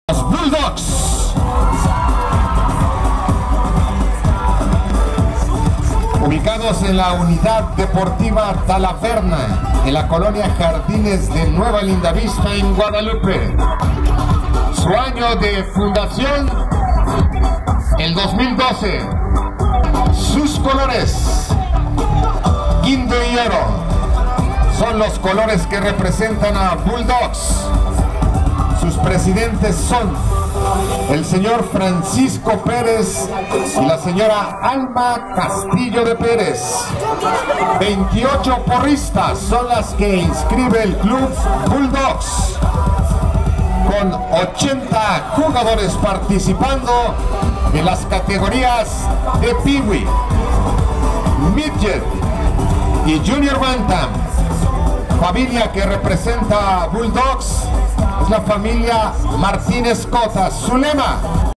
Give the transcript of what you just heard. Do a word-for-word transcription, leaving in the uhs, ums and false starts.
Los Bulldogs. Ubicados en la Unidad Deportiva Talaverna, en la colonia Jardines de Nueva Lindavista, en Guadalupe. Su año de fundación, el dos mil doce. Sus colores, guindo y oro, son los colores que representan a Bulldogs. Sus presidentes son el señor Francisco Pérez y la señora Alma Castillo de Pérez. veintiocho porristas son las que inscribe el club Bulldogs, con ochenta jugadores participando en las categorías de Peewee, Midget y Junior Bantam. Familia que representa a Bulldogs es la familia Martínez Cota. Su lema: